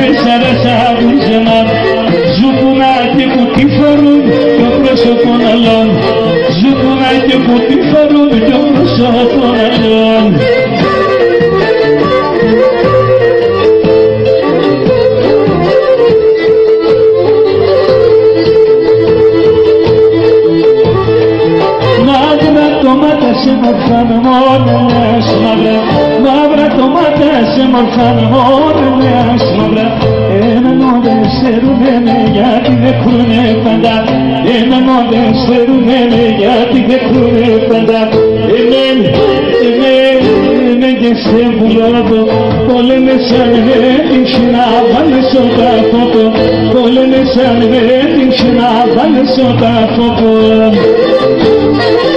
σαρασάβουν ζεμάν. Ζουκουνά και που τη φορούν το πρόσωπο αλλών. Ζουκουνά και που τη φορούν το πρόσωπο αλλών. Σε μορφάν μόνο μιας μαύρα, μαύρα το μάτα σε μορφάν μόνο μιας μαύρα. Εμένα δεν ξέρουνε γιατί δεν κρούνε πάντα, εμένα δεν ξέρουνε γιατί δεν κρούνε πάντα. Εμένα και σε βουλώδω, πολέμε σαν έτυχες να βάλεις ο ταφόπο, πολέμε σαν έτυχες να βάλεις ο ταφόπο.